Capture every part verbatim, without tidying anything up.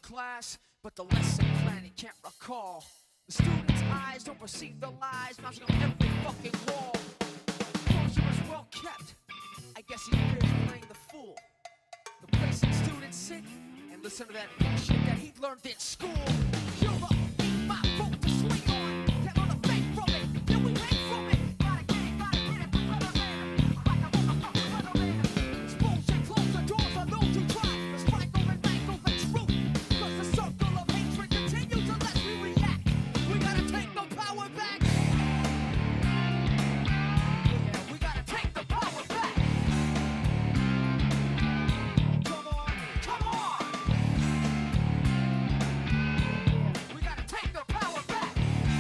class, but the lesson plan he can't recall. The student's eyes don't perceive the lies mounting on every fucking wall. Closure is well kept. I guess he fears playing the fool. Replacing students sit and listen to that shit that he learned in school. You're up, my vote to swing on. Can't learn a thing from it. Then we hang from it. Gotta get it, gotta get it. We're like a motherfucking weatherman. Expose and close the doors on those who try to strangle and mangle the truth. Cause the circle of hatred continues unless we react. We gotta take the power back. Yeah, we gotta take the power back. Come on, come on. We gotta take the power back.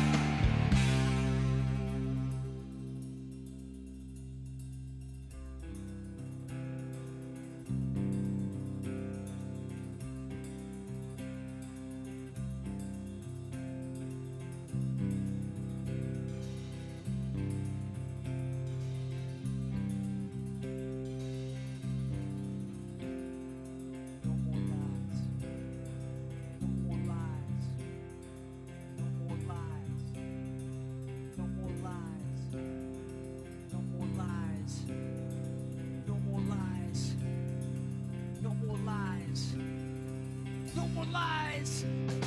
No more lies. No more lies. No more lies. No more lies. No more lies. No more lies. No more lies. No more lies.